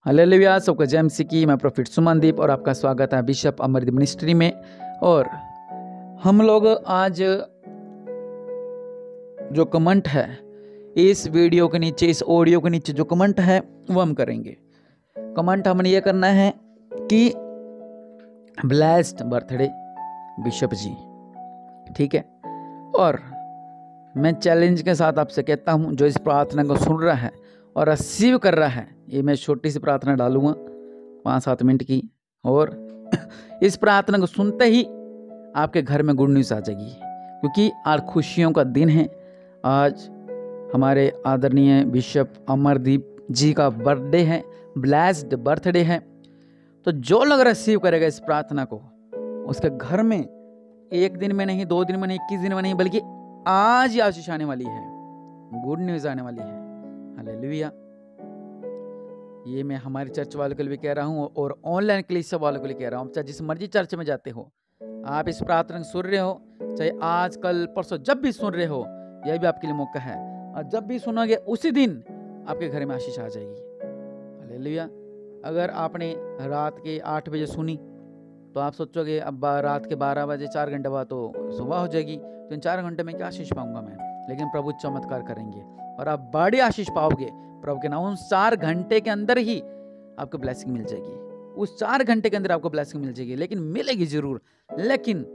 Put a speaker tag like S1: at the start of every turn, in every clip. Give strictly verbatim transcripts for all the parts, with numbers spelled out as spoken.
S1: Hallelujah. सबको जय मसीह की। मैं प्रोफेट सुमनदीप और आपका स्वागत है बिशप अमरदीप मिनिस्ट्री में। और हम लोग आज जो कमेंट है इस वीडियो के नीचे, इस ऑडियो के नीचे जो कमेंट है वो हम करेंगे। कमेंट हमने ये करना है कि ब्लेस्ड बर्थडे बिशप जी, ठीक है। और मैं चैलेंज के साथ आपसे कहता हूँ, जो इस प्रार्थना को सुन रहा है और रिसीव कर रहा है, ये मैं छोटी सी प्रार्थना डालूंगा पाँच सात मिनट की, और इस प्रार्थना को सुनते ही आपके घर में गुड न्यूज़ आ जाएगी, क्योंकि आज खुशियों का दिन है। आज हमारे आदरणीय बिशप अमरदीप जी का बर्थडे है, ब्लेस्ड बर्थडे है। तो जो लोग रिसीव करेगा इस प्रार्थना को, उसके घर में एक दिन में नहीं, दो दिन में नहीं, इक्कीस दिन में नहीं, बल्कि आज ही आशीष आने वाली है, गुड न्यूज़ आने वाली है। हालेलुया। ये मैं हमारे चर्च वालों के लिए भी कह रहा हूँ और ऑनलाइन कलीसिया वालों के लिए कह रहा हूँ। चाहे जिस मर्जी चर्च में जाते हो, आप इस प्रार्थना को सुन रहे हो, चाहे आज कल परसों जब भी सुन रहे हो, यह भी आपके लिए मौका है। और जब भी सुनोगे उसी दिन आपके घर में आशीष आ जाएगी। हालेलुया। अगर आपने रात के आठ बजे सुनी तो आप सोचोगे अब रात के बारह बजे चार घंटे बाद तो सुबह हो जाएगी, तो इन चार घंटे में क्या आशीष पाऊंगा मैं। लेकिन प्रभु चमत्कार करेंगे और आप बड़ी आशीष पाओगे प्रभु के नाम। उस चार घंटे के अंदर ही आपको ब्लेसिंग मिल जाएगी, उस चार घंटे के अंदर आपको ब्लेसिंग मिल जाएगी, लेकिन मिलेगी जरूर। लेकिन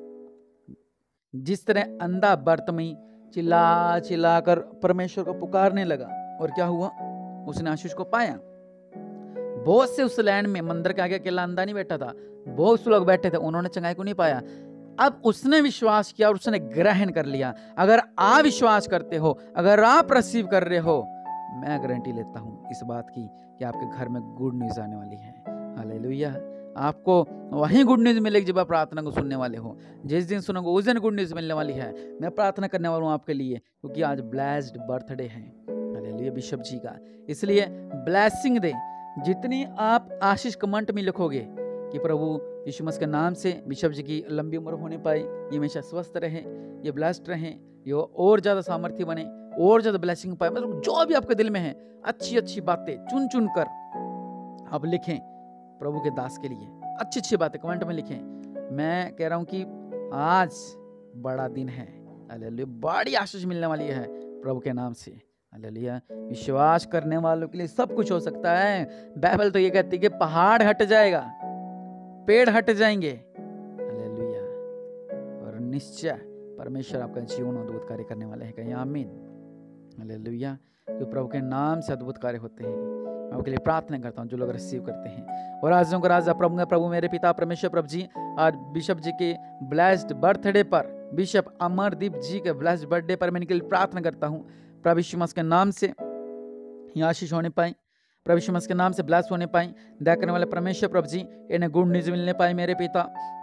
S1: जिस तरह अंधा बर्त में चिल्ला चिल्ला कर परमेश्वर को पुकारने लगा, और क्या हुआ, उसने आशीष को पाया। बहुत से उस लैंड में मंदिर के आगे अकेला अंधा नहीं बैठा था, बहुत से लोग बैठे थे, उन्होंने चंगाई को नहीं पाया। अब उसने विश्वास किया और उसने ग्रहण कर लिया। अगर आप विश्वास करते हो, अगर आप रिसीव कर रहे हो, मैं गारंटी लेता हूं इस बात की कि आपके घर में गुड न्यूज़ आने वाली है। हालेलुया। आपको वही गुड न्यूज़ मिलेगी जब आप प्रार्थना को सुनने वाले हो। जिस दिन सुनोगे उस दिन गुड न्यूज़ मिलने वाली है। मैं प्रार्थना करने वाला हूँ आपके लिए, क्योंकि आज ब्लेस्ड बर्थडे है हालेलुया बिशप जी का। इसलिए ब्लेसिंग दे। जितनी आप आशीष कमेंट में लिखोगे कि प्रभु यीशु मसीह के नाम से बिशप जी की लंबी उम्र होने पाए, ये हमेशा स्वस्थ रहे, ये ब्लेस्ड रहे, ये और ज़्यादा सामर्थ्य बने, और ज़्यादा ब्लेसिंग पाए, मतलब जो भी आपके दिल में है अच्छी अच्छी बातें चुन चुन कर आप लिखें प्रभु के दास के लिए। अच्छी अच्छी बातें कमेंट में लिखें। मैं कह रहा हूँ कि आज बड़ा दिन है, हालेलुया। बड़ी आशीष मिलने वाली है प्रभु के नाम से, हालेलुया। विश्वास करने वालों के लिए सब कुछ हो सकता है। बाइबल तो ये कहती है कि पहाड़ हट जाएगा, पेड़ हट जाएंगे, हालेलुया। और निश्चय परमेश्वर आपका जीवन अद्भुत कार्य करने वाले हैं। कहीं आमीन, हालेलुया। तो प्रभु के नाम से अद्भुत कार्य होते हैं। मैं आपके लिए प्रार्थना करता हूँ जो लोग रिसीव करते हैं। और आज राजा प्रभु प्रभु मेरे पिता परमेश्वर प्रभु जी, आज बिशप जी के ब्लेस्ड बर्थडे पर, बिशप अमरदीप जी के ब्लेस्ड बर्थडे पर मैं इनके लिए प्रार्थना करता हूँ। प्रभु यीशु मसीह के नाम से ये आशीष होने पाए, प्रभु यीशु मसीह के नाम से ब्लेस होने पाए। दया करने वाले परमेश्वर प्रभु जी, इन्हें गुड न्यूज़ मिलने पाए मेरे पिता।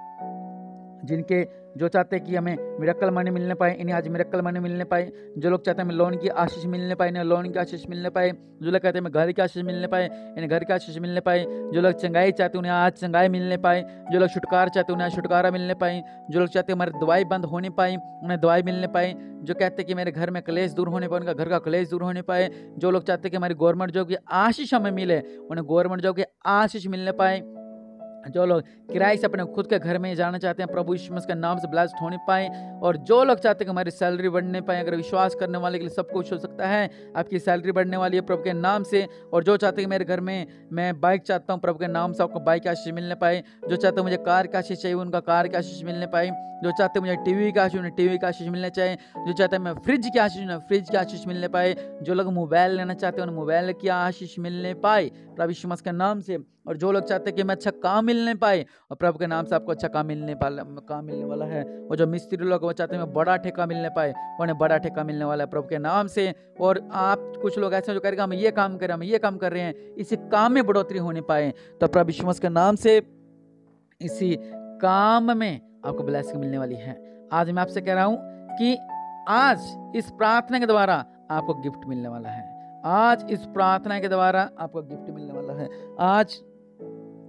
S1: जिनके जो चाहते हैं कि हमें मिरेकल मनी मिलने पाए, इन्हें आज मिरेकल मनी मिलने पाए। जो लोग चाहते हैं हमें लोन की आशीष मिलने पाए, इन्हें लोन की आशीष मिलने पाए। जो लोग कहते हैं हमें घर की आशीष मिलने पाए, इन्हें घर की आशीष मिलने पाए। जो लोग चंगाई चाहते हैं उन्हें आज चंगाई मिलने पाए। जो लोग छुटकारा चाहते हैं उन्हें आज छुटकारा मिलने पाए। जो लोग चाहते हैं हमारी दवाई बंद होने पाए, उन्हें दवाई मिलने पाए। जो कहते हैं कि मेरे घर में क्लेश दूर होने पाए, उनका घर का क्लेश दूर होने पाए। जो लोग चाहते हैं कि हमारी गवर्नमेंट जॉब की आशीष हमें मिले, उन्हें गवर्नमेंट जॉब की आशीष मिलने पाए। जो लोग किराए से अपने खुद के घर में जाना चाहते हैं, प्रभु यीशु मसीह के नाम से ब्लेस्ड होने पाए। और जो लोग चाहते हैं कि हमारी सैलरी बढ़ने पाए, अगर विश्वास करने वाले के लिए सब कुछ हो सकता है। आपकी सैलरी बढ़ने वाली है प्रभु के नाम से। और जो चाहते हैं कि मेरे घर में मैं बाइक चाहता हूँ, प्रभु के नाम से आपको बाइक की आशीष मिलने पाए। जो चाहते हैं मुझे कार की आशीष चाहिए, उनका कार की आशीष मिलने पाए। जो चाहते हैं मुझे टीवी की आशीष, उन्हें टीवी की आशीष मिलने चाहिए। जो चाहते हैं मैं फ्रिज की आशीष, उन्हें फ्रिज की आशीष मिलने पाए। जो लोग मोबाइल लेना चाहते हैं उन्हें मोबाइल की आशीष मिलने पाए प्रभु यीशु मसीह के नाम से। और जो लोग चाहते हैं कि मैं अच्छा काम मिलने पाए, और प्रभु के नाम से आपको अच्छा काम मिलने वाला काम मिलने वाला है। और जो मिस्त्री लोग वो चाहते हैं मैं बड़ा ठेका मिलने पाए, उन्हें बड़ा ठेका मिलने वाला है प्रभु के नाम से। और आप कुछ लोग ऐसे जो करेगा हम ये काम करें, हम ये काम कर रहे हैं, इसी काम में बढ़ोतरी होने पाए, तो प्रभु यीशु मसीह के नाम से इसी काम में आपको ब्लेसिंग मिलने वाली है। आज मैं आपसे कह रहा हूं कि आज इस प्रार्थना के द्वारा आपको गिफ्ट मिलने वाला है। आज इस प्रार्थना के द्वारा आपको गिफ्ट मिलने वाला है। आज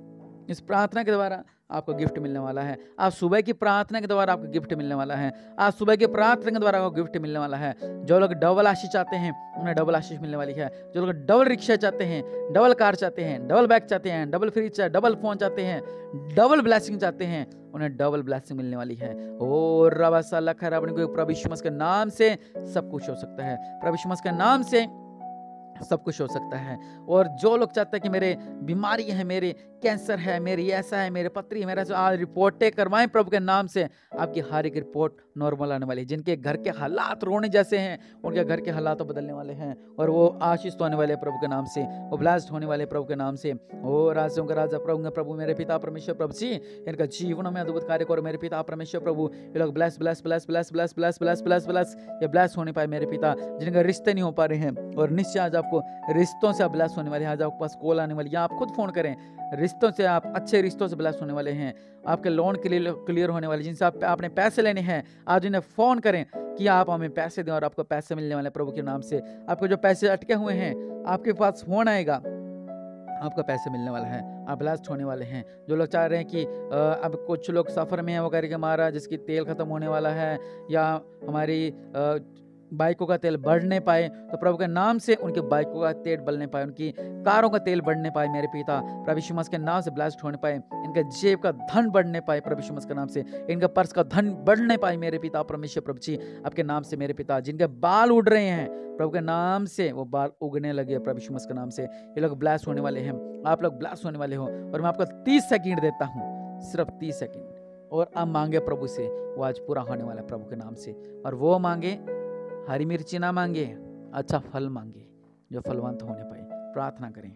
S1: इस प्रार्थना के द्वारा आपको गिफ्ट मिलने वाला है। आज सुबह की प्रार्थना के द्वारा आपको गिफ्ट मिलने वाला है। आज सुबह की प्रार्थना के द्वारा आपको गिफ्ट मिलने वाला है। जो लोग डबल आशीष चाहते हैं उन्हें डबल आशीष मिलने वाली है। जो लोग डबल रिक्शा चाहते हैं, डबल कार चाहते हैं, डबल बैग चाहते हैं, डबल फ्रिज चाहते, डबल फोन चाहते हैं, डबल ब्लेसिंग चाहते हैं, उन्हें डबल ब्लेसिंग मिलने वाली है। ओ रबा साला खैर अपने को प्रभु यीशु मसीह के नाम से सब कुछ हो सकता है। प्रभु यीशु मसीह के नाम से सब कुछ हो सकता है। और जो लोग चाहते हैं कि मेरे बीमारी है, मेरे कैंसर है, मेरी ऐसा है, मेरे पथरी है, मेरा जो आज रिपोर्टें करवाएं प्रभु के नाम से, आपकी हर एक रिपोर्ट नॉर्मल आने वाली है। जिनके घर के हालात रोने जैसे हैं उनके घर के हालात बदलने वाले हैं और वो आशीष तो होने वाले प्रभु के नाम से, वो ब्लेस्ड होने वाले प्रभु के नाम से। ओ राजों का राजा प्रभु प्रभु मेरे पिता परमेश्वर प्रभु जी, इनका जीवन में अद्भुत कार्य करो मेरे पिता परमेश्वर प्रभु। ये लोग bless bless bless bless bless bless bless bless bless ये ब्लेस होने पाए मेरे पिता। जिनका रिश्ते नहीं हो पा रहे हैं और निश्चय आज आपको रिश्तों से ब्लेस होने वाले हैं। आज आपके पास कॉल आने वाली है, आप खुद फोन करें, रिश्तों से आप अच्छे रिश्तों से ब्लेस होने वाले हैं। आपके लोन क्लियर होने वाले, जिनसे आप आपने पैसे लेने हैं आज उन्हें फोन करें कि आप हमें पैसे दें और आपको पैसे मिलने वाले प्रभु के नाम से। आपको जो पैसे अटके हुए हैं आपके पास फोन आएगा, आपका पैसे मिलने वाला है, आप ब्लास्ट होने वाले हैं। जो लोग चाह रहे हैं कि आ, अब कुछ लोग सफ़र में हैं वो करके मारा जिसकी तेल ख़त्म होने वाला है या हमारी आ, बाइकों का तेल बढ़ नहीं पाए, तो प्रभु के नाम से उनके बाइकों का तेल बढ़ नहीं पाए, उनकी कारों का तेल बढ़ने पाए मेरे पिता। प्रभु यीशु मसीह के नाम से ब्लास्ट होने पाए, इनका जेब का धन बढ़ने पाए प्रभु यीशु मसीह के नाम से, इनका पर्स का धन बढ़ने पाए मेरे पिता परमेश्वर प्रभु जी आपके नाम से मेरे पिता। जिनके बाल उड़ रहे हैं प्रभु के नाम से वो बाल उगने लगे प्रभु यीशु मसीह के नाम से। ये लोग ब्लास्ट होने वाले हैं, आप लोग ब्लास्ट होने वाले हो। और मैं आपको तीस सेकेंड देता हूँ, सिर्फ तीस सेकेंड, और आप मांगे प्रभु से, वो आज पूरा होने वाला है प्रभु के नाम से। और वो मांगे, हरी मिर्ची ना मांगे, अच्छा फल मांगे जो फलवंत होने पाए। प्रार्थना करें।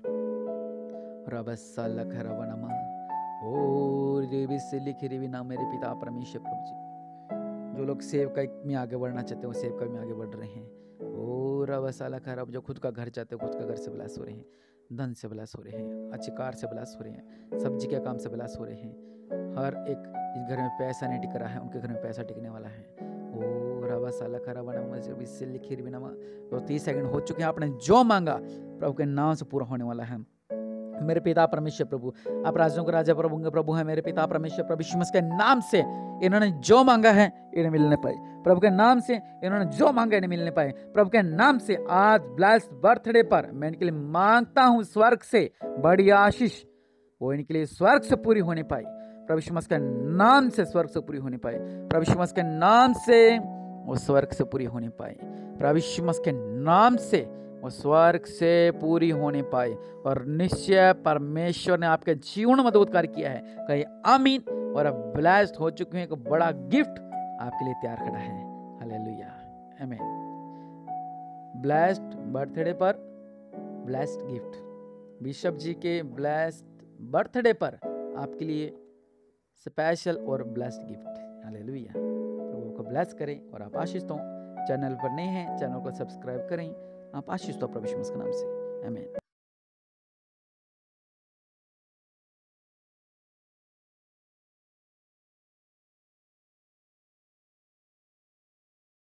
S1: ना मेरे पिता परमेश्वर प्रभु जी, जो लोग सेव का में आगे बढ़ना चाहते हैं वो सेव का में आगे बढ़ रहे हैं। ओ रबसाला खराब, जो खुद का घर चाहते हैं खुद का घर से ब्लास हो रहे हैं, धन से ब्लास हो रहे हैं, अच्छी कार से ब्लास हो रहे हैं, सब्जी के काम से ब्लास हो रहे हैं। हर एक जिस घर में पैसा नहीं टिक रहा है उनके घर में पैसा टिकने वाला है। तो तीस सेकंड हो चुके हैं, आपने जो मांगा प्रभु के नाम से पूरा होने वाला है मेरे पिता परमेश्वर प्रभु। आप राजों के राजा प्रभु के प्रभु हैं मेरे पिता परमेश्वर प्रभु। यीशु मसीह के नाम से इन्होंने जो मांगा है इन्हें मिलने पाए, प्रभु के नाम से इन्होंने जो मांगा इन्हें मिलने पाए, प्रभु के नाम से। आज ब्लेस्ड बर्थडे पर मैं इनके लिए मांगता हूँ स्वर्ग से बड़ी आशीष, वो इनके लिए स्वर्ग से पूरी होने पाए प्रभु यीशु मसीह के नाम से, स्वर्ग से पूरी होने पाए प्रभु यीशु मसीह के नाम से, वो स्वर्ग से पूरी होने पाए प्रभु यीशु मसीह के नाम से, वो स्वर्ग से पूरी होने पाए। और निश्चय परमेश्वर ने आपके जीवन में अद्भुत कार्य किया है, कहीं आमीन। और अब ब्लेस्ड हो चुके हैं, एक बड़ा गिफ्ट आपके लिए तैयार खड़ा है। हालेलुया, आमीन। ब्लेस्ड बर्थडे पर ब्लेस्ड गिफ्ट, बिशप जी के ब्लेस्ड बर्थडे पर आपके लिए स्पेशल और ब्लेस्ड गिफ्ट। हालेलुया, प्रभु को ब्लेस करें और आप आशीष दो। चैनल पर नए हैं चैनल को सब्सक्राइब करें, आप आशीष दो प्रभु यीशु मसीह के नाम से, आमीन।